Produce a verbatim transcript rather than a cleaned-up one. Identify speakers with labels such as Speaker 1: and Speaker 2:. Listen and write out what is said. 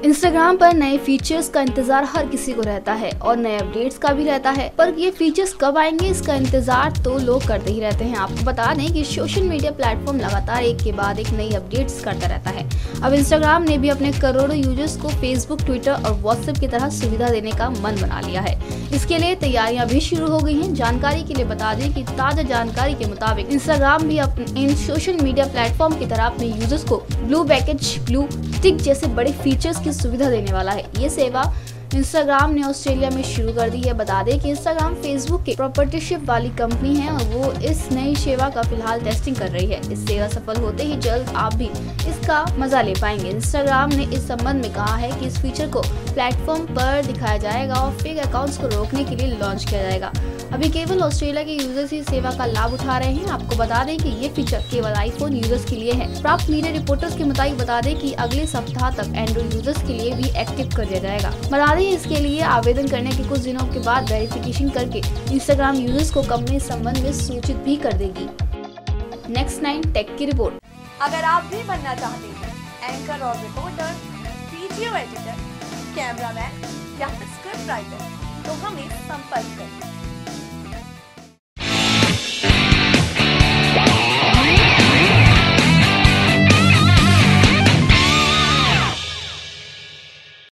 Speaker 1: Instagram पर नए features का इंतजार हर किसी को रहता है और नए अपडेट्स का भी रहता है, पर ये फीचर्स कब आएंगे इसका इंतजार तो लोग करते ही रहते हैं। आपको बता दें कि सोशल मीडिया प्लेटफॉर्म लगातार एक के बाद एक नई अपडेट्स करता रहता है। अब इंस्टाग्राम ने भी अपने करोड़ों यूजर्स को फेसबुक, ट्विटर और व्हाट्सएप की तरह सुविधा देने का मन बना लिया है। इसके लिए तैयारियां भी शुरू हो गई हैं। जानकारी के लिए बता दें कि ताजा जानकारी के मुताबिक इंस्टाग्राम भी अपने इन सोशल मीडिया प्लेटफॉर्म की तरह अपने यूजर्स को ब्लू पैकेज, ब्लू टिक जैसे बड़े फीचर्स की सुविधा देने वाला है। ये सेवा इंस्टाग्राम ने ऑस्ट्रेलिया में शुरू कर दी है। बता दें कि इंस्टाग्राम फेसबुक के प्रोपर्टीशिप वाली कंपनी है और वो इस नई सेवा का फिलहाल टेस्टिंग कर रही है। इस सेवा सफल होते ही जल्द आप भी इसका मजा ले पाएंगे। इंस्टाग्राम ने इस संबंध में कहा है कि इस फीचर को प्लेटफॉर्म पर दिखाया जाएगा और फेक अकाउंट्स को रोकने के लिए लॉन्च किया जाएगा। अभी केवल ऑस्ट्रेलिया के यूजर्स ही सेवा का लाभ उठा रहे हैं। आपको बता दें कि ये फीचर केवल आईफोन यूजर्स के लिए है। प्राप्त मीडिया रिपोर्टर्स के मुताबिक बता दें कि अगले सप्ताह तक एंड्रॉइड यूजर्स के लिए भी एक्टिव कर दिया जाएगा। बता दें इसके लिए आवेदन करने के कुछ दिनों के बाद वेरिफिकेशन करके इंस्टाग्राम यूजर्स को कंपनी इस संबंध में सूचित भी कर देगी। नेक्स्ट नाइन टेक की रिपोर्ट।
Speaker 2: अगर आप भी बनना चाहते हैं एंकर और रिपोर्टर, वीडियो एडिटर, कैमरामैन या फिर स्क्रिप्ट राइटर, तो हमें संपर्क करें।